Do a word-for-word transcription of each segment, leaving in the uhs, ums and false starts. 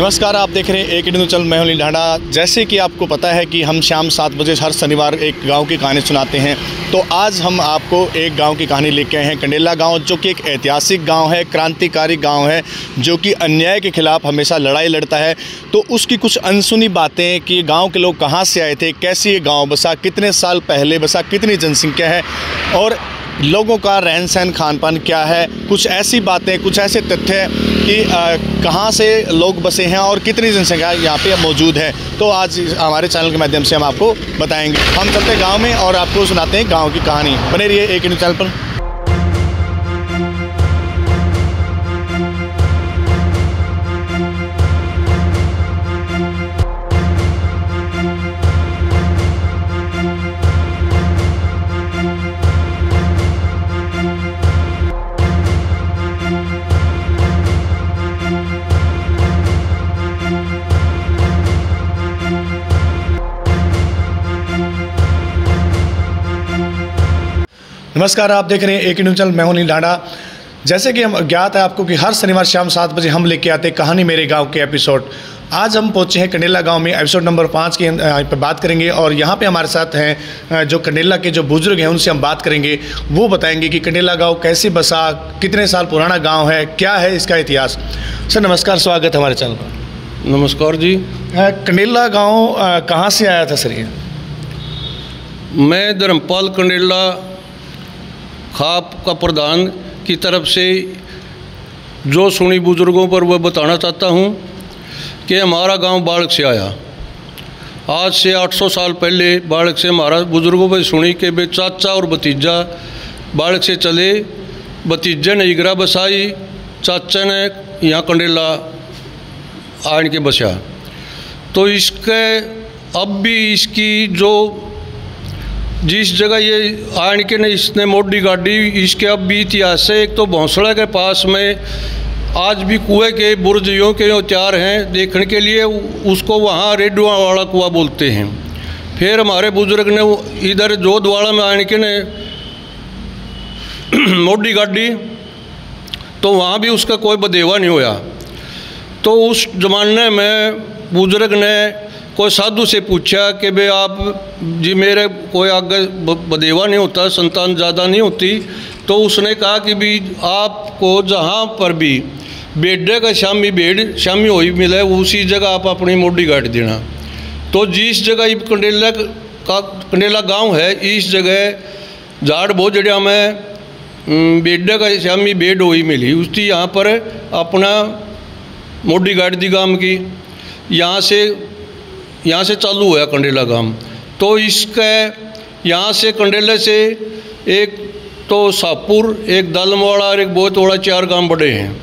नमस्कार, आप देख रहे हैं एक न्यूज़ चैनल। मैं हूं ढांडा। जैसे कि आपको पता है कि हम शाम सात बजे हर शनिवार एक गांव की कहानी सुनाते हैं, तो आज हम आपको एक गांव की कहानी लेके आए हैं। कंडेला गांव, जो कि एक ऐतिहासिक गांव है, क्रांतिकारी गांव है, जो कि अन्याय के खिलाफ हमेशा लड़ाई लड़ता है। तो उसकी कुछ अनसुनी बातें कि गाँव के लोग कहाँ से आए थे, कैसे ये गाँव बसा, कितने साल पहले बसा, कितनी जनसंख्या है और लोगों का रहन सहन खान पान क्या है, कुछ ऐसी बातें, कुछ ऐसे तथ्य कि कहाँ से लोग बसे हैं और कितनी जनसंख्या यहाँ पे मौजूद है, तो आज हमारे चैनल के माध्यम से हम आपको बताएंगे। हम चलते हैं गांव में और आपको सुनाते हैं गांव की कहानी। बने रहिए एक न्यूज़ चैनल पर। नमस्कार, आप देख रहे हैं एक न्यूज़ चैनल। मैं हूं ढांडा। जैसे कि हम ज्ञात है आपको कि हर शनिवार शाम सात बजे हम लेके आते हैं कहानी मेरे गांव के एपिसोड। आज हम पहुंचे हैं कंडेला गांव में, एपिसोड नंबर पाँच की पर बात करेंगे और यहां पे हमारे साथ हैं जो कंडेला के जो बुजुर्ग हैं, उनसे हम बात करेंगे। वो बताएंगे कि कंडेला गाँव कैसे बसा, कितने साल पुराना गाँव है, क्या है इसका इतिहास। सर नमस्कार, स्वागत है हमारे चैनल पर। नमस्कार जी। कंडेला गाँव कहाँ से आया था सर? ये मैं धर्मपाल कंडेला खाप का प्रधान की तरफ से जो सुनी बुज़ुर्गों पर वह बताना चाहता हूँ कि हमारा गांव बाढ़ से आया। आज से आठ सौ साल पहले बाढ़ से हमारा बुज़ुर्गों पर सुनी कि वे चाचा और भतीजा बाढ़ से चले। भतीजे ने इगरा बसाई, चाचा ने यहाँ कंडेला आन के बसा। तो इसके अब भी इसकी जो जिस जगह ये आन के ने इसने मोटी गाड़ी, इसके अब भी इतिहास है। एक तो भौंसड़ा के पास में आज भी कुएं के बुर्जियों के तैयार हैं देखने के लिए, उसको वहाँ रेडुआ वाला कुआ बोलते हैं। फिर हमारे बुजुर्ग ने इधर जोधवाड़ा में आन के ने मोटी गाड़ी, तो वहाँ भी उसका कोई बदेवा नहीं होया। तो उस ज़माने में बुजुर्ग ने कोई साधु से पूछा कि भाई आप जी मेरे कोई आगे बदेवा नहीं होता, संतान ज़्यादा नहीं होती, तो उसने कहा कि भी आपको जहाँ पर भी बेडे का शामी बेड शामी हो मिले उसी जगह आप अपनी मोटी गाड़ देना। तो जिस जगह कंडेला का कंडेला गांव है, इस जगह झाड़ भोजड़िया में बेडे का शामी बेड हो मिली उसकी, यहाँ पर अपना मोटी गाड़ दी गांव की। यहाँ से यहाँ से चालू हुआ कंडेला गांव। तो इसके यहाँ से कंडेले से एक तो सापुर, एक दालमवाड़ा और एक बोतवाड़ा, चार गांव बड़े हैं,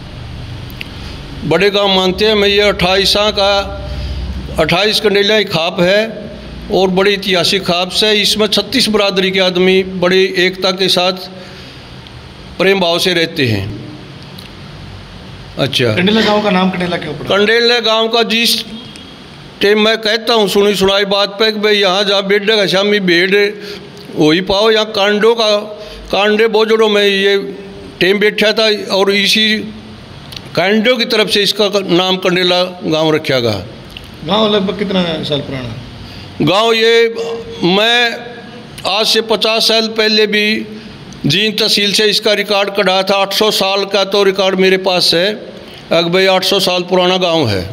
बड़े गांव मानते हैं। मैं ये अट्ठाईस का अट्ठाईस कंडेला की खाप है और बड़ी ऐतिहासिक खाप से। इसमें छत्तीस बरादरी के आदमी बड़ी एकता के साथ प्रेम भाव से रहते हैं। अच्छा, कंडेला गांव का नाम कंडेला क्यों पड़ा? कंडेला गांव का जिस टाइम मैं कहता हूँ सुनी सुनाई बात पे कि भाई यहाँ जहाँ बेडे का शामी बेड हो ही पाओ, यहाँ कांडों का कांडे बोजड़ों में ये टेम बैठा था और इसी कांडों की तरफ से इसका नाम कंडेला गांव रखा गया। गांव लगभग कितना साल पुराना? गांव ये मैं आज से पचास साल पहले भी जींद तहसील से इसका रिकॉर्ड कढ़ा था। आठ सौ साल का तो रिकॉर्ड मेरे पास है। अग भाई आठ सौ साल पुराना गांव है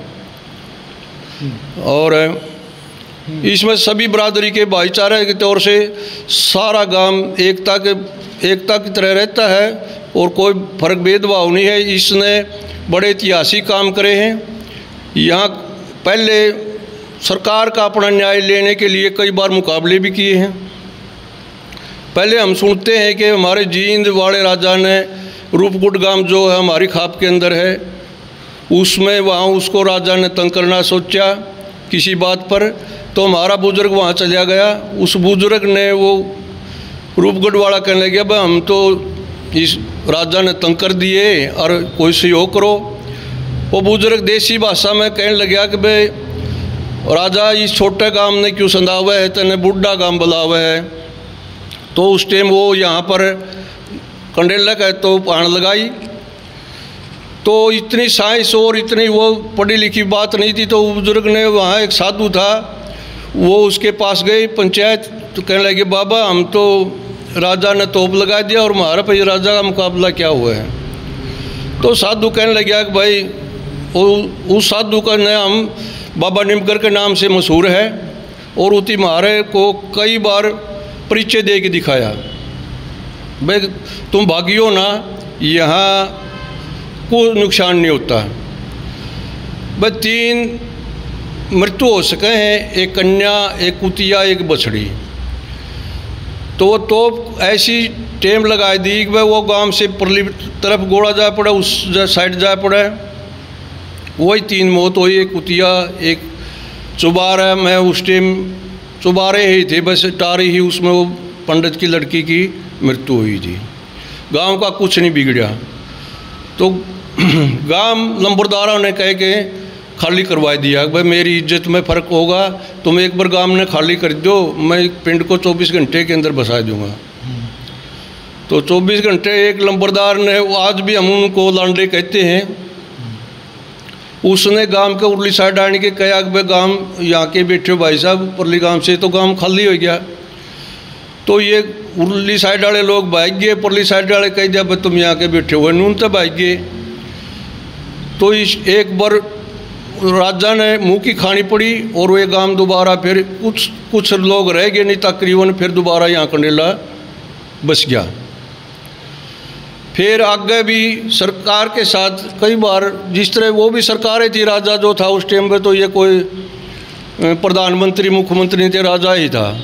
और इसमें सभी बरादरी के भाईचारे के तौर से सारा गांव एकता के एकता की तरह रहता है और कोई फर्क भेदभाव नहीं है। इसने बड़े ऐतिहासिक काम करे हैं। यहाँ पहले सरकार का अपना न्याय लेने के लिए कई बार मुकाबले भी किए हैं। पहले हम सुनते हैं कि हमारे जींद वाले राजा ने रूपकुट गांव जो है हमारी खाप के अंदर है, उसमें वहाँ उसको राजा ने तंग करना सोचा किसी बात पर, तो हमारा बुजुर्ग वहाँ चला गया। उस बुजुर्ग ने वो रूपगढ़ वाला कहने लगे भाई हम तो इस राजा ने तंग कर दिए और कोई सहयोग करो। वो बुजुर्ग देसी भाषा में कहने लगा कि भाई राजा इस छोटे गांव ने क्यों संधावे है, तेने बुढ़ा गांव बुलावे है। तो उस टाइम वो यहाँ पर कंडेला का तो पान लगाई तो इतनी साइंस और इतनी वो पढ़ी लिखी बात नहीं थी। तो बुजुर्ग ने, वहाँ एक साधु था, वो उसके पास गए पंचायत, तो कहने लगे बाबा हम तो राजा ने तोप लगा दिया और हमारा भाई राजा का मुकाबला क्या हुआ है। तो साधु कहने लगे कि भाई उस साधु का नाम बाबा निमकर के नाम से मशहूर है और उसी महारे को कई बार परिचय दे के दिखाया, भाई तुम भागियो ना, यहाँ कोई नुकसान नहीं होता। भाई तीन मृत्यु हो सके हैं, एक कन्या, एक कुतिया, एक बछड़ी। तो वो तो ऐसी टेम लगा दी कि भाई वो गांव से परली तरफ गोड़ा जा पड़ा, उस साइड जा पड़ा, वही तीन मौत हुई। एक कुतिया, एक चुबारा, मैं उस टाइम चुबारे ही थे, बस टारी ही उसमें वो पंडित की लड़की की मृत्यु हुई थी। गांव का कुछ नहीं बिगड़ा। तो गांव नंबरदारों ने कह के खाली करवा दिया, भाई मेरी इज्जत में फ़र्क होगा, तुम एक बार गांव ने खाली कर दो, मैं पिंड को चौबीस घंटे के अंदर बसा दूंगा। तो चौबीस घंटे एक नंबरदार ने, आज भी हम उनको लांडे कहते हैं, उसने गांव के उरली साइड आने के कहा कि भाई गांव यहाँ के बैठे हो भाई साहब परली गांव से, तो गांव खाली हो गया। तो ये उरली साइड वाले लोग भाग गए, परली साइड वाले कह दिया भाई तुम यहाँ के बैठे हुए, नून तो भाग गए। तो इस एक बार राजा ने मुंह की खानी पड़ी और वे गांव दोबारा फिर कुछ कुछ लोग रह गए, नहीं तकरीबन फिर दोबारा यहाँ कंडेला बस गया। फिर आगे भी सरकार के साथ कई बार, जिस तरह वो भी सरकारें थी, राजा जो था उस टाइम पे तो ये कोई प्रधानमंत्री मुख्यमंत्री नहीं थे, राजा ही था।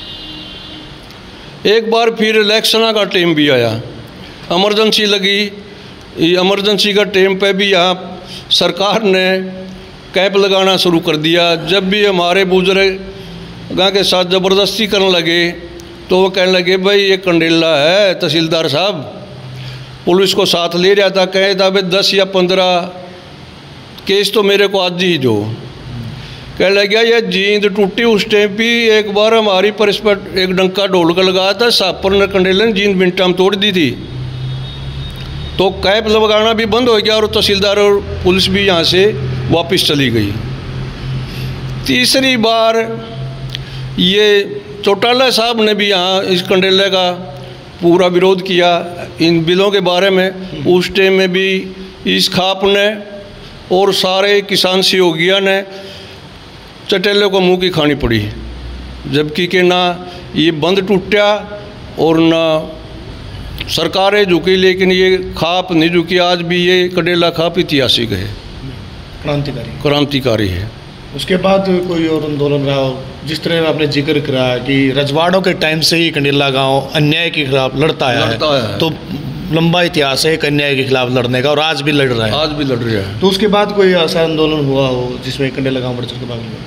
एक बार फिर इलेक्शन का टाइम भी आया, इमरजेंसी लगी। इमरजेंसी का टाइम पे भी यहाँ सरकार ने कैंप लगाना शुरू कर दिया। जब भी हमारे बुजुर्ग गाँव के साथ ज़बरदस्ती करने लगे तो वो कहने लगे भाई ये कंडेला है, तहसीलदार साहब पुलिस को साथ ले रहा था, कहे था भाई दस या पंद्रह केस तो मेरे को आज ही दो। कहने लगा ये जींद टूटी उस टाइम भी, एक बार हमारी परिस्पर एक डंका ढोल का लगाया था, सापर ने कंडेले ने जींद मिनटा में तोड़ दी थी। तो कैंप लगाना भी बंद हो गया और तहसीलदार और पुलिस भी यहाँ से वापस चली गई। तीसरी बार ये चौटाला साहब ने भी यहाँ इस कंडेले का पूरा विरोध किया इन बिलों के बारे में। उस टाइम में भी इस खाप ने और सारे किसान सहयोगियों ने चटेले को मुंह की खानी पड़ी, जबकि के ना ये बंद टूटा और ना सरकारें झुकी, लेकिन ये खाप नहीं झुकी। आज भी ये कंडेला खाप ऐतिहासिक है, क्रांतिकारी क्रांतिकारी है। उसके बाद कोई और आंदोलन रहा हो, जिस तरह आपने जिक्र करा कि रजवाड़ों के टाइम से ही कंडेला गांव अन्याय के खिलाफ लड़ता आया है, है। तो लंबा इतिहास है एक अन्याय के खिलाफ लड़ने का और आज भी लड़ रहा है। आज भी लड़ रहा है। तो उसके बाद कोई ऐसा आंदोलन हुआ हो जिसमें कंडेला गांव बढ़ चढ़ के भाग लिया?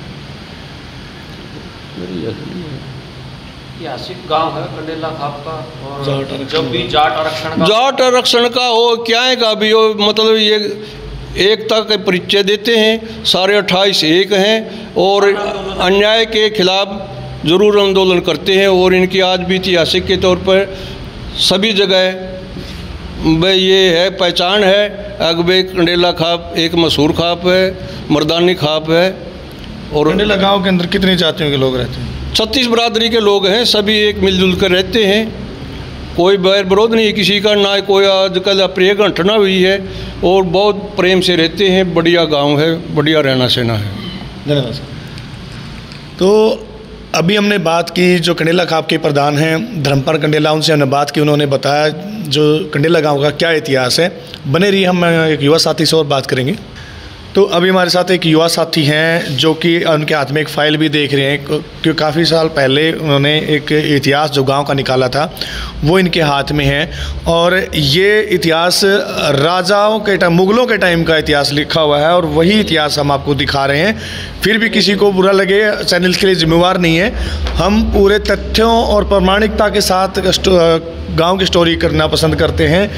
ऐतिहासिक गांव है कंडेला खाप का। और जब भी जाट आरक्षण का जाट आरक्षण का हो क्या है का भी हो, मतलब ये एकता के परिचय देते हैं, सारे अट्ठाईस एक हैं और अन्याय के खिलाफ जरूर आंदोलन करते हैं। और इनकी आज भी ऐतिहासिक के तौर पर सभी जगह भाई ये है पहचान है, अगबे कंडेला खाप एक मशहूर खाप है, मर्दानी खाप है। और कंडेला गांव के अंदर कितनी जातियों के लोग रहते हैं? छत्तीस बरादरी के लोग हैं, सभी एक मिलजुल कर रहते हैं, कोई बैर विरोध नहीं है किसी का, ना कोई आजकल अप्रिय घटना हुई है और बहुत प्रेम से रहते हैं। बढ़िया गांव है, बढ़िया रहना सहना है। धन्यवाद सर। तो अभी हमने बात की जो कंडेला खाप के प्रधान हैं धर्मपाल कंडेला, उनसे हमने बात की, उन्होंने बताया जो कंडेला गांव का क्या इतिहास है। बने रहिए, हम एक युवा साथी से और बात करेंगे। तो अभी हमारे साथ एक युवा साथी हैं जो कि उनके हाथ में एक फ़ाइल भी देख रहे हैं, क्योंकि काफ़ी साल पहले उन्होंने एक इतिहास जो गांव का निकाला था वो इनके हाथ में है। और ये इतिहास राजाओं के टाइम, मुग़लों के टाइम का इतिहास लिखा हुआ है और वही इतिहास हम आपको दिखा रहे हैं। फिर भी किसी को बुरा लगे, चैनल के लिए जिम्मेवार नहीं है। हम पूरे तथ्यों और प्रामाणिकता के साथ गाँव की स्टोरी करना पसंद करते हैं।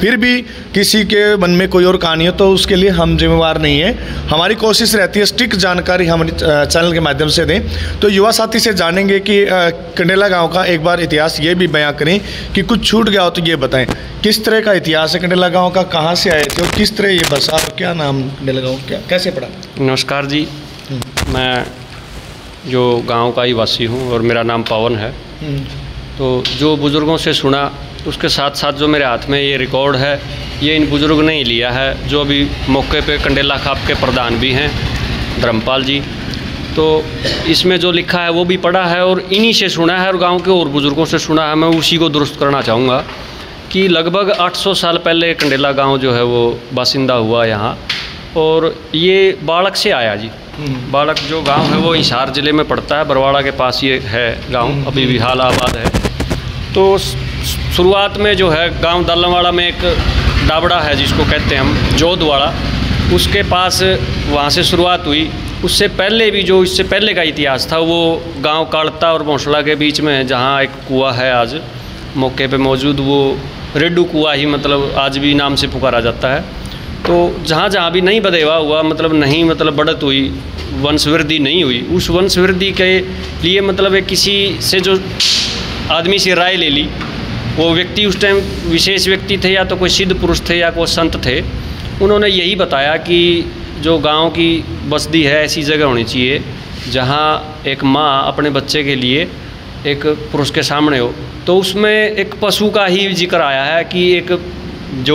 फिर भी किसी के मन में कोई और कहानी हो तो उसके लिए हम जिम्मेवार नहीं है। हमारी कोशिश रहती है स्टिक जानकारी हमारे चैनल के माध्यम से दें। तो युवा साथी से जानेंगे कि कंडेला गांव का एक बार इतिहास ये भी बयां करें कि कुछ छूट गया हो तो ये बताएं किस तरह का इतिहास है कंडेला गांव का, कहाँ से आए थे और किस तरह ये बसा, क्या नाम कंडेला गांव, क्या कैसे पड़ा? नमस्कार जी, मैं जो गांव का ही वासी हूं और मेरा नाम पवन है। तो जो बुज़ुर्गों से सुना उसके साथ साथ जो मेरे हाथ में ये रिकॉर्ड है ये इन बुज़ुर्ग ने ही लिया है, जो अभी मौके पे कंडेला खाप के प्रधान भी हैं धर्मपाल जी। तो इसमें जो लिखा है वो भी पढ़ा है और इन्हीं से सुना है और गांव के और बुज़ुर्गों से सुना है। मैं उसी को दुरुस्त करना चाहूँगा कि लगभग आठ सौ साल पहले कंडेला गांव जो है वो बासिंदा हुआ यहाँ, और ये बालक से आया जी। बालक जो गांव है वो हिसार ज़िले में पड़ता है, बरवाड़ा के पास ये है गांव, अभी भी हाल आबाद है। तो शुरुआत में जो है गांव दालनवाड़ा में एक डाबड़ा है जिसको कहते हैं हम जोधवाड़ा, उसके पास वहाँ से शुरुआत हुई। उससे पहले भी जो इससे पहले का इतिहास था वो गांव काड़ता और भोंसला के बीच में जहाँ एक कुआं है आज मौके पे मौजूद, वो रेडू कुआं ही मतलब आज भी नाम से पुकारा जाता है। तो जहाँ जहाँ भी नहीं बदेवा हुआ मतलब नहीं मतलब बढ़त हुई, वंशवृद्धि नहीं हुई, उस वंशवृद्धि के लिए मतलब एक किसी से जो आदमी से राय ले ली, वो व्यक्ति उस टाइम विशेष व्यक्ति थे या तो कोई सिद्ध पुरुष थे या कोई संत थे। उन्होंने यही बताया कि जो गांव की बस्ती है ऐसी जगह होनी चाहिए जहां एक माँ अपने बच्चे के लिए एक पुरुष के सामने हो। तो उसमें एक पशु का ही जिक्र आया है कि एक जो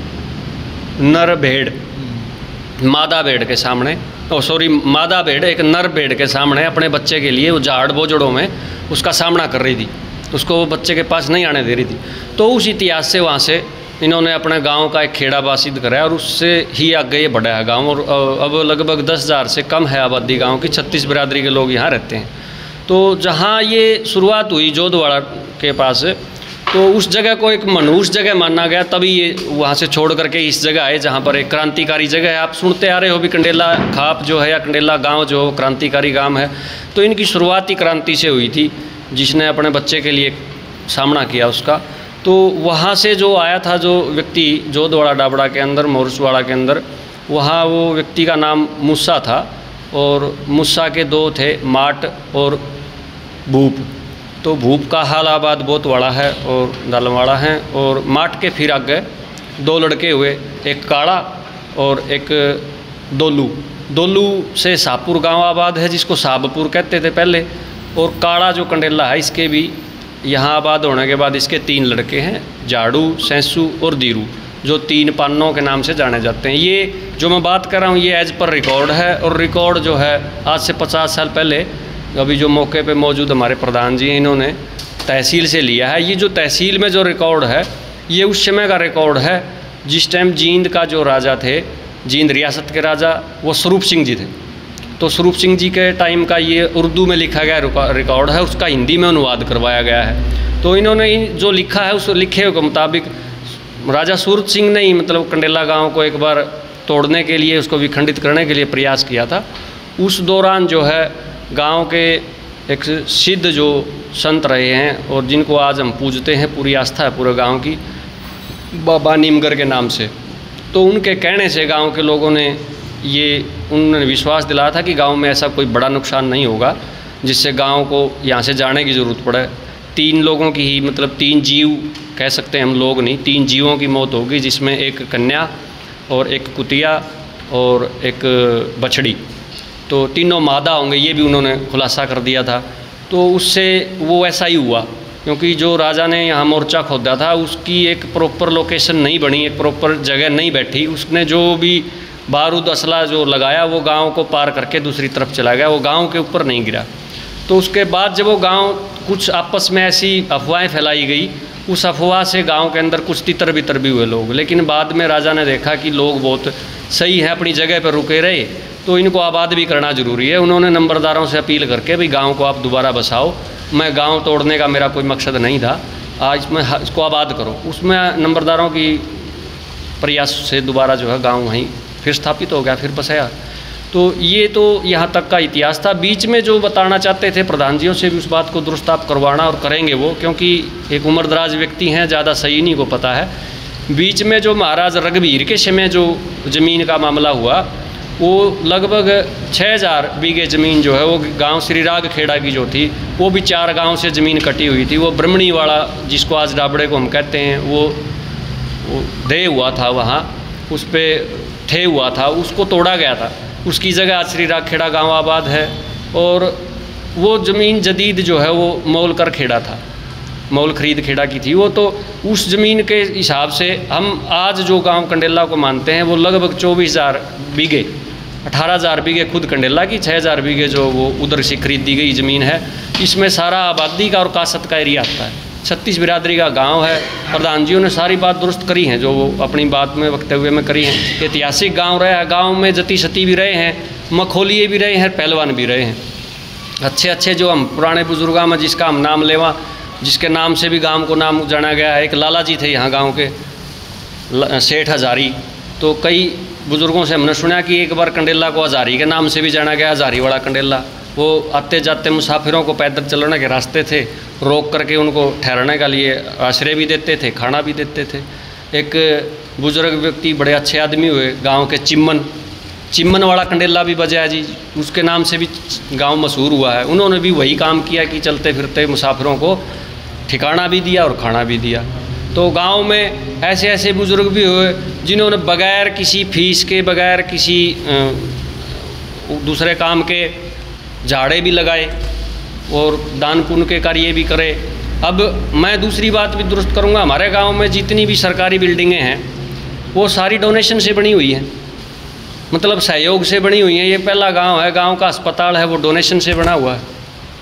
नर भेड़ मादा भेड़ के सामने, ओ सॉरी मादा भेड़ एक नर भेड़ के सामने अपने बच्चे के लिए वो झाड़ बोझड़ों में उसका सामना कर रही थी, उसको वो बच्चे के पास नहीं आने दे रही थी। तो उस इतिहास से वहाँ से इन्होंने अपने गांव का एक खेड़ा बासित कराया और उससे ही आगे ये बढ़ा है गांव। और अब लगभग दस हज़ार से कम है आबादी गांव की, छत्तीस बिरादरी के लोग यहाँ रहते हैं। तो जहाँ ये शुरुआत हुई जोधवाड़ा के पास, तो उस जगह को एक मनहूस जगह माना गया, तभी ये वहाँ से छोड़ करके इस जगह आए जहाँ पर एक क्रांतिकारी जगह है। आप सुनते आ रहे हो भी कंडेला खाप जो है या कंडेला गाँव जो क्रांतिकारी गाँव है। तो इनकी शुरुआत ही क्रांति से हुई थी, जिसने अपने बच्चे के लिए सामना किया उसका। तो वहाँ से जो आया था जो व्यक्ति जोधवाड़ा डाबड़ा के अंदर मोरसवाड़ा के अंदर, वहाँ वो व्यक्ति का नाम मूसा था और मूसा के दो थे माट और भूप। तो भूप का हाल आबाद बहुत बड़ा है और दालनवाड़ा है। और माट के फिर आगे दो लड़के हुए, एक काड़ा और एक दोलू। दोलू से शाहपुर गांव आबाद है जिसको साहबपुर कहते थे पहले। और काड़ा जो कंडेला है इसके भी यहाँ आबाद होने के बाद इसके तीन लड़के हैं, जाड़ू, सैंसू और दीरू, जो तीन पानों के नाम से जाने जाते हैं। ये जो मैं बात कर रहा हूँ ये एज पर रिकॉर्ड है और रिकॉर्ड जो है आज से पचास साल पहले अभी जो मौके पे मौजूद हमारे प्रधान जी हैं इन्होंने तहसील से लिया है। ये जो तहसील में जो रिकॉर्ड है ये उस समय का रिकॉर्ड है जिस टाइम जींद का जो राजा थे, जींद रियासत के राजा वो स्वरूप सिंह जी थे। तो स्वरूप सिंह जी के टाइम का ये उर्दू में लिखा गया रिकॉर्ड है, उसका हिंदी में अनुवाद करवाया गया है। तो इन्होंने जो लिखा है उस लिखे के मुताबिक राजा सूरत सिंह ने ही मतलब कंडेला गांव को एक बार तोड़ने के लिए, उसको विखंडित करने के लिए प्रयास किया था। उस दौरान जो है गांव के एक सिद्ध जो संत रहे हैं और जिनको आज हम पूजते हैं, पूरी आस्था है पूरे गांव की, बाबा नीमगर के नाम से। तो उनके कहने से गांव के लोगों ने ये उन्होंने विश्वास दिलाया था कि गांव में ऐसा कोई बड़ा नुकसान नहीं होगा जिससे गांव को यहाँ से जाने की ज़रूरत पड़े। तीन लोगों की ही मतलब तीन जीव कह सकते हैं हम, लोग नहीं, तीन जीवों की मौत होगी, जिसमें एक कन्या और एक कुतिया और एक बछड़ी। तो तीनों मादा होंगे ये भी उन्होंने खुलासा कर दिया था। तो उससे वो ऐसा ही हुआ क्योंकि जो राजा ने यहाँ मोर्चा खोदा था उसकी एक प्रॉपर लोकेशन नहीं बनी, एक प्रॉपर जगह नहीं बैठी। उसने जो भी बारूद असला जो लगाया वो गांव को पार करके दूसरी तरफ चला गया, वो गांव के ऊपर नहीं गिरा। तो उसके बाद जब वो गांव कुछ आपस में ऐसी अफवाहें फैलाई गई, उस अफवाह से गांव के अंदर कुछ तितर बितर भी हुए लोग। लेकिन बाद में राजा ने देखा कि लोग बहुत सही हैं, अपनी जगह पर रुके रहे, तो इनको आबाद भी करना ज़रूरी है। उन्होंने नंबरदारों से अपील करके भाई गाँव को आप दोबारा बसाओ, मैं गाँव तोड़ने का मेरा कोई मकसद नहीं था, आज मैं इसको आबाद करो। उसमें नंबरदारों की प्रयास से दोबारा जो है गाँव वहीं फिर स्थापित हो गया, फिर बसाया। तो ये तो यहाँ तक का इतिहास था। बीच में जो बताना चाहते थे प्रधान जियों से भी उस बात को दुरुस्त आप करवाना और करेंगे वो, क्योंकि एक उम्रदराज व्यक्ति हैं, ज़्यादा सही नहीं को पता है बीच में जो महाराज रघुवीर के समय जो ज़मीन का मामला हुआ, वो लगभग छः हज़ार बीघे ज़मीन जो है वो गांव श्री राग खेड़ा की जो थी, वो भी चार गांव से ज़मीन कटी हुई थी। वो ब्रह्मणी वाला जिसको आज डाबड़े को हम कहते हैं, वो, वो दे हुआ था, वहाँ उस पर ठे हुआ था, उसको तोड़ा गया था। उसकी जगह आज श्री राग खेड़ा गाँव आबाद है। और वो ज़मीन जदीद जो है वो मोल कर खेड़ा था, मोल खरीद खेड़ा की थी वो। तो उस ज़मीन के हिसाब से हम आज जो गांव कंडेला को मानते हैं वो लगभग चौबीस हज़ार बीघे, अठारह हज़ार बीघे खुद कंडेला की, छः हज़ार बीघे जो वो उधर से खरीदी गई ज़मीन है। इसमें सारा आबादी का और कासत का एरिया आता है। छत्तीस बिरादरी का गांव है। प्रधान जियों ने सारी बात दुरुस्त करी है जो वो अपनी बात में वक्तव्य में करी है। ऐतिहासिक गाँव रहा है, गाँव में जती सती भी रहे हैं, मखोलिए भी रहे हैं, पहलवान भी रहे हैं। अच्छे अच्छे जो हम पुराने बुजुर्गों में जिसका हम नाम लेवा, जिसके नाम से भी गांव को नाम जाना गया है, एक लाला जी थे यहाँ गांव के, सेठ हजारी। तो कई बुजुर्गों से हमने सुना कि एक बार कंडेला को हजारी के नाम से भी जाना गया, हजारी वाला कंडेला। वो आते जाते मुसाफिरों को पैदल चलने के रास्ते थे, रोक करके उनको ठहरने के लिए आश्रय भी देते थे, खाना भी देते थे। एक बुजुर्ग व्यक्ति बड़े अच्छे आदमी हुए गाँव के, चिम्मन चिम्मन वाला कंडेला भी बजा जी, उसके नाम से भी गांव मशहूर हुआ है। उन्होंने भी वही काम किया कि चलते फिरते मुसाफिरों को ठिकाना भी दिया और खाना भी दिया। तो गांव में ऐसे ऐसे बुज़ुर्ग भी हुए जिन्होंने बगैर किसी फीस के, बगैर किसी दूसरे काम के झाड़े भी लगाए और दान पुण्य के कार्य भी करे। अब मैं दूसरी बात भी दुरुस्त करूँगा, हमारे गाँव में जितनी भी सरकारी बिल्डिंगें हैं वो सारी डोनेशन से बनी हुई हैं, मतलब सहयोग से बनी हुई हैं। ये पहला गांव है, गांव का अस्पताल है वो डोनेशन से बना हुआ है।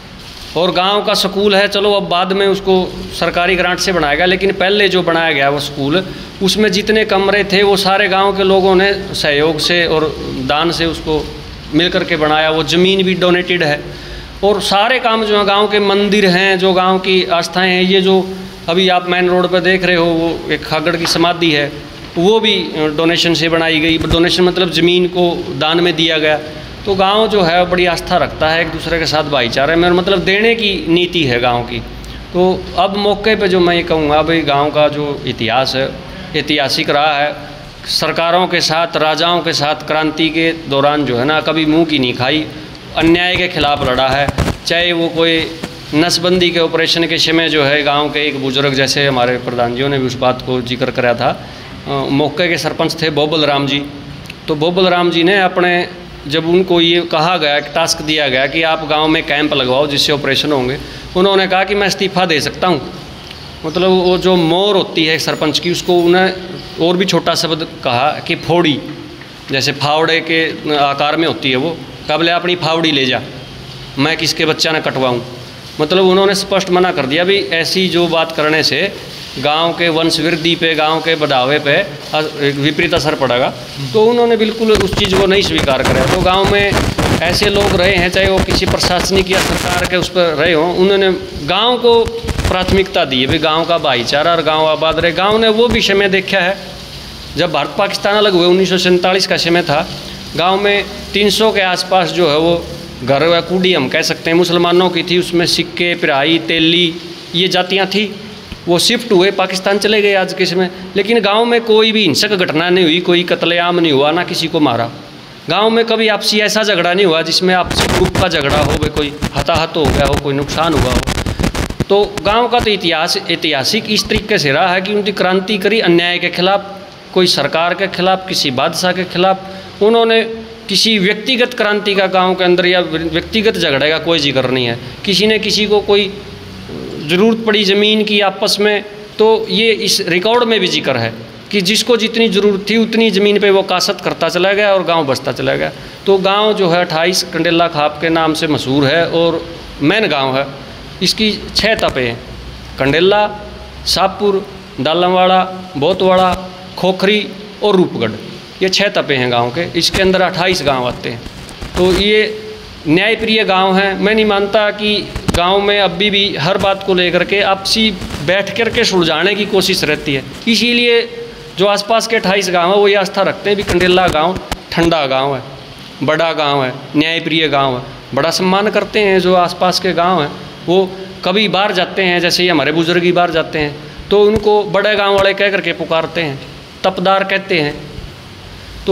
और गांव का स्कूल है, चलो अब बाद में उसको सरकारी ग्रांट से बनाया गया, लेकिन पहले जो बनाया गया वो स्कूल, उसमें जितने कमरे थे वो सारे गांव के लोगों ने सहयोग से और दान से उसको मिल कर के बनाया। वो ज़मीन भी डोनेटेड है। और सारे काम जो है गाँव के, मंदिर हैं जो गाँव की आस्थाएँ हैं, ये जो अभी आप मेन रोड पर देख रहे हो वो एक खागड़ की समाधि है, वो भी डोनेशन से बनाई गई। डोनेशन मतलब ज़मीन को दान में दिया गया। तो गांव जो है बड़ी आस्था रखता है एक दूसरे के साथ, भाईचारे में, मतलब देने की नीति है गांव की। तो अब मौके पे जो मैं ये कहूँगा भाई, गांव का जो इतिहास है ऐतिहासिक रहा है। सरकारों के साथ, राजाओं के साथ क्रांति के दौरान जो है ना, कभी मुँह की नहीं खाई, अन्याय के खिलाफ लड़ा है। चाहे वो कोई नसबंदी के ऑपरेशन के समय जो है गाँव के एक बुजुर्ग, जैसे हमारे प्रधान जियों ने भी उस बात को जिक्र कराया था, मौके के सरपंच थे बोबल राम जी। तो बोबल राम जी ने अपने, जब उनको ये कहा गया, टास्क दिया गया कि आप गांव में कैंप लगवाओ जिससे ऑपरेशन होंगे, उन्होंने कहा कि मैं इस्तीफ़ा दे सकता हूं। मतलब वो जो मोर होती है सरपंच की, उसको उन्हें और भी छोटा शब्द कहा कि फोड़ी, जैसे फावड़े के आकार में होती है वो, काबले अपनी फावड़ी ले जा, मैं किसके बच्चा न कटवाऊँ। मतलब उन्होंने स्पष्ट मना कर दिया भी ऐसी जो बात करने से गांव के वंश वृद्धि पे, गांव के बढ़ावे पे विपरीत असर पड़ेगा। तो उन्होंने बिल्कुल उस चीज़ को नहीं स्वीकार करा। तो गांव में ऐसे लोग रहे हैं, चाहे वो किसी प्रशासनिक या सरकार के उस पर रहे हों, उन्होंने गांव को प्राथमिकता दी है भी गांव का भाईचारा और गांव आबाद रहे। गांव ने वो भी समय देखा है जब भारत पाकिस्तान अलग हुए, उन्नीस सौ सैंतालीस का समय था। गाँव में तीन सौ के आसपास जो है वो घर व कूड़ी हम कह सकते हैं मुसलमानों की थी। उसमें सिक्के, पिराई, तेली ये जातियाँ थी। वो शिफ्ट हुए, पाकिस्तान चले गए आज के समय। लेकिन गांव में कोई भी हिंसक घटना नहीं हुई, कोई कत्लेआम नहीं हुआ, ना किसी को मारा। गांव में कभी आपसी ऐसा झगड़ा नहीं हुआ जिसमें आपसी ग्रुप का झगड़ा हो, भाई कोई हताहत हो गया हो, कोई नुकसान हुआ हो। तो गांव का तो इतिहास ऐतिहासिक इस तरीके से रहा है कि उनकी क्रांति करी अन्याय के खिलाफ, कोई सरकार के खिलाफ, किसी बादशाह के खिलाफ। उन्होंने किसी व्यक्तिगत क्रांति का गाँव के अंदर या व्यक्तिगत झगड़े का कोई जिक्र नहीं है। किसी ने किसी को कोई ज़रूरत पड़ी ज़मीन की आपस में, तो ये इस रिकॉर्ड में भी जिक्र है कि जिसको जितनी ज़रूरत थी उतनी ज़मीन पे वो कासत करता चला गया और गांव बसता चला गया। तो गांव जो है अट्ठाईस कंडेला खाप के नाम से मशहूर है और मेन गांव है। इसकी छः तपें हैं, कंडेला, शाहपुर, डालमवाड़ा, बोतवाड़ा, खोखरी और रूपगढ़, ये छः तपें हैं गाँव के। इसके अंदर अट्ठाईस गाँव आते हैं। तो ये न्यायप्रिय गाँव है। मैं नहीं मानता कि गांव में अभी भी हर बात को लेकर के आपसी बैठ कर के सुलझाने की कोशिश रहती है। इसीलिए जो आसपास के अट्ठाईस गाँव है वो ये आस्था रखते हैं भी कंडेला गांव ठंडा गांव है, बड़ा गांव है, न्यायप्रिय गांव है। बड़ा सम्मान करते हैं जो आसपास के गांव हैं। वो कभी बाहर जाते हैं, जैसे ये हमारे बुजुर्ग ही बाहर जाते हैं, तो उनको बड़े गांव वाले कह करके पुकारते हैं, तपदार कहते हैं। तो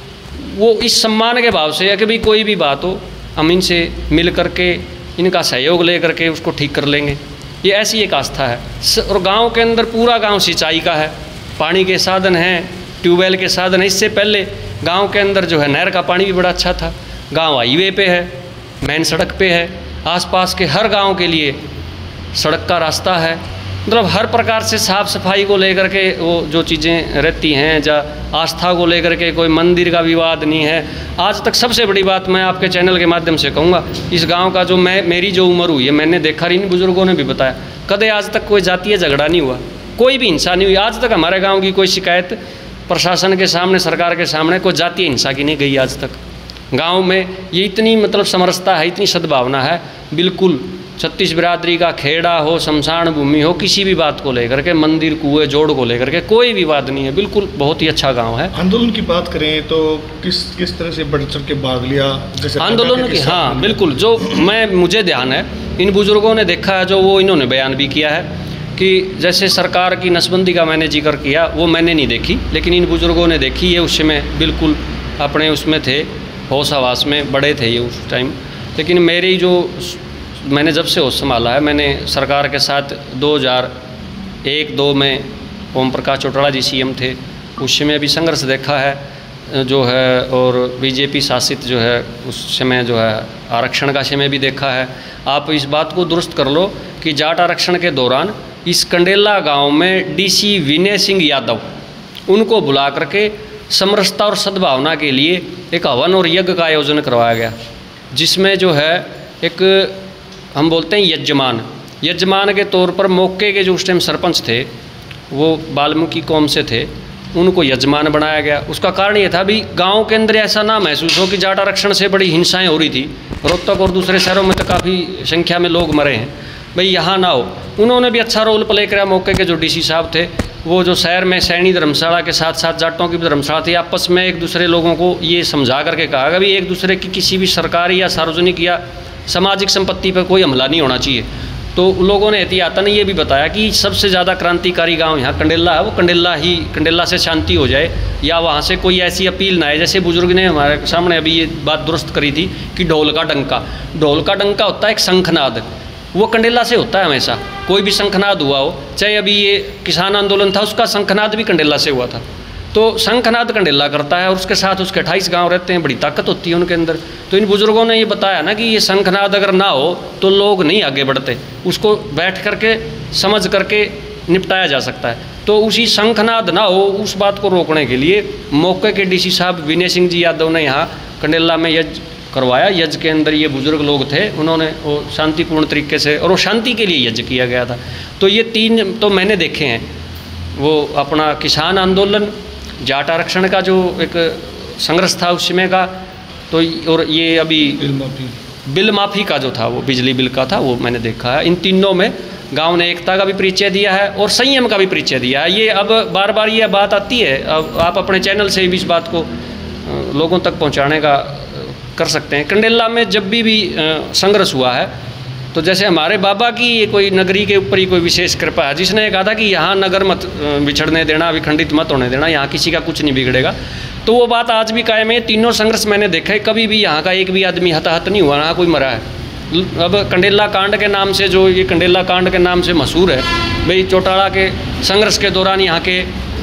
वो इस सम्मान के भाव से है कि भाई कोई भी बात हो हम इनसे मिल करके इनका सहयोग ले करके उसको ठीक कर लेंगे, ये ऐसी एक आस्था है। और गांव के अंदर पूरा गांव सिंचाई का है, पानी के साधन हैं, ट्यूबवेल के साधन है। इससे पहले गांव के अंदर जो है नहर का पानी भी बड़ा अच्छा था। गांव हाईवे पे है, मेन सड़क पे है, आसपास के हर गांव के लिए सड़क का रास्ता है। मतलब हर प्रकार से साफ़ सफाई को लेकर के वो जो चीज़ें रहती हैं, जा आस्था को लेकर के कोई मंदिर का विवाद नहीं है। आज तक सबसे बड़ी बात मैं आपके चैनल के माध्यम से कहूँगा, इस गांव का जो मैं मेरी जो उम्र हुई है मैंने देखा, इन बुज़ुर्गों ने भी बताया, कदे आज तक कोई जातीय झगड़ा नहीं हुआ, कोई भी हिंसा नहीं हुई। आज तक हमारे गाँव की कोई शिकायत प्रशासन के सामने, सरकार के सामने कोई जातीय हिंसा की नहीं गई आज तक। गांव में ये इतनी मतलब समरसता है, इतनी सद्भावना है, बिल्कुल छत्तीस बिरादरी का खेड़ा हो, शमशान भूमि हो, किसी भी बात को लेकर के, मंदिर कुएं जोड़ को लेकर के कोई विवाद नहीं है। बिल्कुल बहुत ही अच्छा गांव है। आंदोलन की बात करें तो किस किस तरह से बढ़ चढ़ के भाग लिया जैसे आंदोलन की? हाँ बिल्कुल, जो मैं मुझे ध्यान है, इन बुज़ुर्गों ने देखा है, जो वो इन्होंने बयान भी किया है कि जैसे सरकार की नसबंदी का मैंने जिक्र किया, वो मैंने नहीं देखी, लेकिन इन बुज़ुर्गों ने देखी है। उस समय बिल्कुल अपने उसमें थे, होश हवास में, बड़े थे ये उस टाइम। लेकिन मेरी जो मैंने जब से होश संभाला है, मैंने सरकार के साथ दो हज़ार एक दो में ओम प्रकाश चौटाला जी सीएम थे, उस समय भी संघर्ष देखा है जो है, और बीजेपी शासित जो है उस समय जो है आरक्षण का समय भी देखा है। आप इस बात को दुरुस्त कर लो कि जाट आरक्षण के दौरान इस कंडेला गांव में डीसी विनय सिंह यादव, उनको बुला करके समरसता और सद्भावना के लिए एक हवन और यज्ञ का आयोजन करवाया गया, जिसमें जो है एक हम बोलते हैं यजमान, यजमान के तौर पर मौके के जो उस टाइम सरपंच थे वो वाल्मीकि कौम से थे, उनको यजमान बनाया गया। उसका कारण ये था भी गांव के अंदर ऐसा ना महसूस हो कि जाट आरक्षण से बड़ी हिंसाएं हो रही थी, रोहतक और दूसरे शहरों में तो काफ़ी संख्या में लोग मरे हैं, भाई यहाँ ना हो। उन्होंने भी अच्छा रोल प्ले किया। मौके के जो डीसी साहब थे, वो जो शहर में सैनी धर्मशाला के साथ साथ जाटों की भी धर्मशाला थी, आपस में एक दूसरे लोगों को ये समझा करके कहा कि भाई एक दूसरे की किसी भी सरकारी या सार्वजनिक या सामाजिक संपत्ति पर कोई हमला नहीं होना चाहिए। तो लोगों ने एहतियातन ये भी बताया कि सबसे ज़्यादा क्रांतिकारी गांव यहाँ कंडेला है, वो कंडेला ही कंडेला से शांति हो जाए, या वहाँ से कोई ऐसी अपील ना आए। जैसे बुजुर्ग ने हमारे सामने अभी ये बात दुरुस्त करी थी कि ढोल का डंका, ढोल का डंका होता है एक शंखनाद, वो कंडेला से होता है हमेशा। कोई भी शंखनाद हुआ हो, चाहे अभी ये किसान आंदोलन था उसका शंखनाद भी कंडेला से हुआ था, तो शंखनाद कंडेला करता है और उसके साथ उसके अट्ठाईस गांव रहते हैं, बड़ी ताकत होती है उनके अंदर। तो इन बुजुर्गों ने ये बताया ना कि ये शंखनाद अगर ना हो तो लोग नहीं आगे बढ़ते, उसको बैठ करके समझ करके निपटाया जा सकता है। तो उसी शंखनाद ना हो उस बात को रोकने के लिए मौके के डीसी साहब विनय सिंह जी यादव ने यहाँ कंडेला में यज्ञ करवाया। यज्ञ के अंदर ये बुजुर्ग लोग थे, उन्होंने वो शांतिपूर्ण तरीके से, और वो शांति के लिए यज्ञ किया गया था। तो ये तीन तो मैंने देखे हैं, वो अपना किसान आंदोलन, जाट आरक्षण का जो एक संघर्ष था उस समय का, तो और ये अभी बिल माफी बिल माफ़ी का जो था वो बिजली बिल का था, वो मैंने देखा है। इन तीनों में गांव ने एकता का भी परिचय दिया है और संयम का भी परिचय दिया है। ये अब बार बार ये बात आती है, अब आप अपने चैनल से भी इस बात को लोगों तक पहुंचाने का कर सकते हैं। कंडेला में जब भी भी संघर्ष हुआ है, तो जैसे हमारे बाबा की ये कोई नगरी के ऊपर ही कोई विशेष कृपा है, जिसने कहा था कि यहाँ नगर मत बिछड़ने देना, विखंडित मत होने देना, यहाँ किसी का कुछ नहीं बिगड़ेगा, तो वो बात आज भी कायम है। तीनों संघर्ष मैंने देखा है, कभी भी यहाँ का एक भी आदमी हताहत नहीं हुआ, ना कोई मरा है। अब कंडेला कांड के नाम से, जो ये कंडेला कांड के नाम से मशहूर है, भाई चौटाला के संघर्ष के दौरान यहाँ के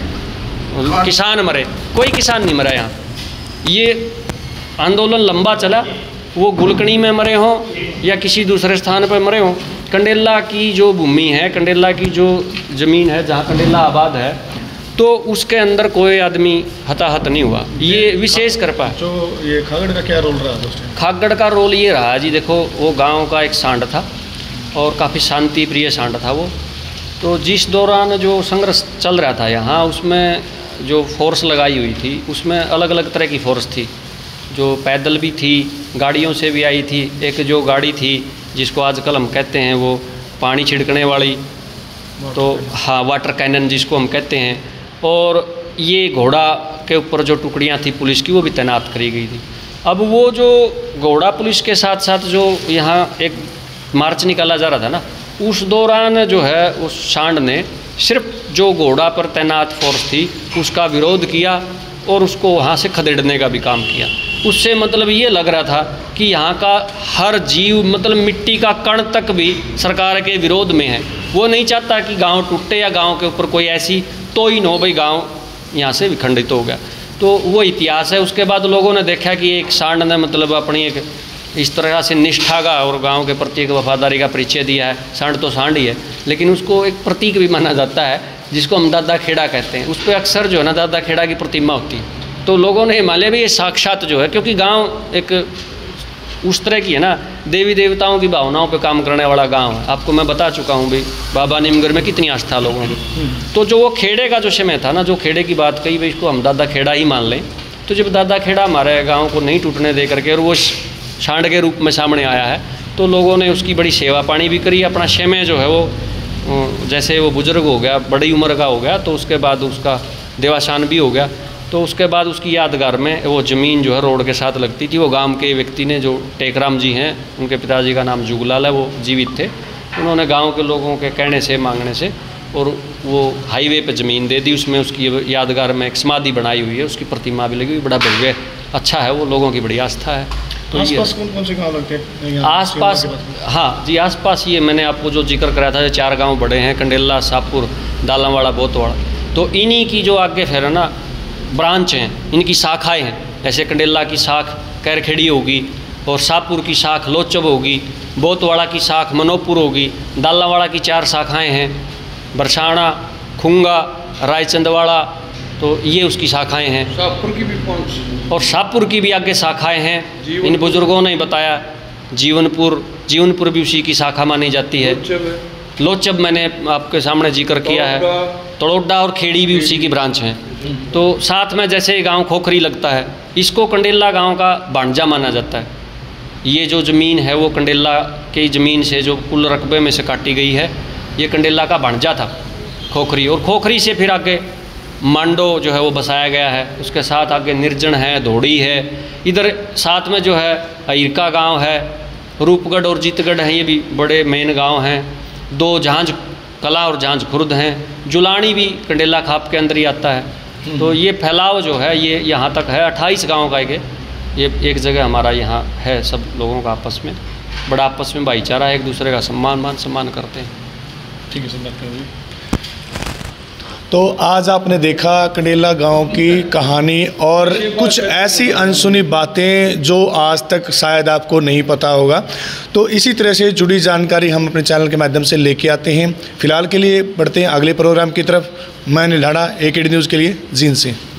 किसान मरे, कोई किसान नहीं मरा यहाँ। ये आंदोलन लंबा चला, वो गुलकणी में मरे हों या किसी दूसरे स्थान पर मरे हों, कंडेला की जो भूमि है, कंडेला की जो ज़मीन है जहाँ कंडेला आबाद है, तो उसके अंदर कोई आदमी हताहत नहीं हुआ। ये विशेष कृपा। जो ये खागड़ का क्या रोल रहा दोस्तों? खागड़ का रोल ये रहा जी, देखो वो गांव का एक सांड था और काफ़ी शांति प्रिय सांड था वो। तो जिस दौरान जो संघर्ष चल रहा था यहाँ, उसमें जो फोर्स लगाई हुई थी, उसमें अलग अलग तरह की फोर्स थी, जो पैदल भी थी, गाड़ियों से भी आई थी। एक जो गाड़ी थी जिसको आजकल हम कहते हैं वो पानी छिड़कने वाली, तो हाँ वाटर कैनन जिसको हम कहते हैं, और ये घोड़ा के ऊपर जो टुकड़ियाँ थी पुलिस की, वो भी तैनात करी गई थी। अब वो जो घोड़ा पुलिस के साथ साथ जो यहाँ एक मार्च निकाला जा रहा था ना, उस दौरान जो है उस सांड ने सिर्फ जो घोड़ा पर तैनात फोर्स थी उसका विरोध किया और उसको वहाँ से खदेड़ने का भी काम किया। उससे मतलब ये लग रहा था कि यहाँ का हर जीव, मतलब मिट्टी का कण तक भी सरकार के विरोध में है। वो नहीं चाहता कि गांव टूटे या गांव के ऊपर कोई ऐसी तोहिन हो, भाई गांव यहाँ से विखंडित हो गया। तो वो इतिहास है। उसके बाद लोगों ने देखा कि एक सांड ने मतलब अपनी एक इस तरह से निष्ठा का और गांव के प्रति एक वफादारी का परिचय दिया है। सांड तो सांड ही है, लेकिन उसको एक प्रतीक भी माना जाता है जिसको हम दादा खेड़ा कहते हैं। उस पर अक्सर जो है ना दादा खेड़ा की प्रतिमा होती है। तो लोगों ने हिमालय में ये साक्षात जो है, क्योंकि गांव एक उस तरह की है ना, देवी देवताओं की भावनाओं पे काम करने वाला गांव है। आपको मैं बता चुका हूँ भाई बाबा नीमगढ़ में कितनी आस्था लोगों की। तो जो वो खेड़े का जो समय था ना, जो खेड़े की बात कही भाई इसको हम दादा खेड़ा ही मान लें। तो जब दादा खेड़ा हमारे गाँव को नहीं टूटने दे करके और वो सांड के रूप में सामने आया है, तो लोगों ने उसकी बड़ी सेवा पानी भी करी। अपना समय जो है वो जैसे वो बुजुर्ग हो गया, बड़ी उम्र का हो गया, तो उसके बाद उसका देवासान भी हो गया। तो उसके बाद उसकी यादगार में वो ज़मीन जो है रोड के साथ लगती थी। वो गांव के व्यक्ति ने, जो टेकराम जी हैं, उनके पिताजी का नाम जुगलाल है, वो जीवित थे। उन्होंने गांव के लोगों के कहने से, मांगने से, और वो हाईवे पे ज़मीन दे दी। उसमें उसकी यादगार में एक समाधि बनाई हुई है, उसकी प्रतिमा भी लगी हुई, बड़ा भव्य अच्छा है, वो लोगों की बड़ी आस्था है। तो आसपास कौन कौन से गाँव लगते हैं? आसपास हाँ जी, आसपास ये मैंने आपको जो जिक्र कराया था, चार गांव बड़े हैं, कंडेला, सापुर, दालांवाड़ा, बोतवाड़ा। तो इन्हीं की जो आगे फिर है ना ब्रांच हैं, इनकी शाखाएं हैं। जैसे कंडेला की शाख कैरखेड़ी होगी, और सापुर की शाख लोचब होगी, बोतवाड़ा की शाख मनोपुर होगी, दालांवाड़ा की चार शाखाएँ हैं, बरसाना, खुंगा, रायचंदवाड़ा, तो ये उसकी शाखाएं हैं। शाहपुर की भी पाँच, और शाहपुर की भी आगे शाखाएं हैं। इन बुजुर्गों ने बताया। जीवनपुर जीवनपुर भी उसी की शाखा मानी जाती है। लोचब मैंने आपके सामने जिक्र किया है। तड़ोडा और खेड़ी भी उसी की ब्रांच हैं। तो साथ में जैसे गांव खोखरी लगता है, इसको कंडेला गांव का भांजा माना जाता है। ये जो ज़मीन है वो कंडेला की ज़मीन से जो कुल रकबे में से काटी गई है, ये कंडेला का भांजा था खोखरी। और खोखरी से फिर आगे मांडो जो है वो बसाया गया है। उसके साथ आगे निर्जन है, धोड़ी है, इधर साथ में जो है अहिरका गांव है, रूपगढ़ और जीतगढ़ है, ये भी बड़े मेन गांव हैं। दो झांझ कला और झांझ खुर्द हैं। जुलानी भी कंडेला खाप के अंदर ही आता है। तो ये फैलाव जो है ये यहाँ तक है। अट्ठाईस गाँव का एक ये एक जगह हमारा यहाँ है। सब लोगों का आपस में बड़ा आपस में भाईचारा है, एक दूसरे का सम्मान मान सम्मान करते हैं। ठीक है सर। तो आज आपने देखा कंडेला गांव की कहानी और कुछ ऐसी अनसुनी बातें जो आज तक शायद आपको नहीं पता होगा। तो इसी तरह से जुड़ी जानकारी हम अपने चैनल के माध्यम से लेके आते हैं। फिलहाल के लिए बढ़ते हैं अगले प्रोग्राम की तरफ। मैं अनिल ढाड़ा, ए के डी न्यूज़ के लिए जींद से।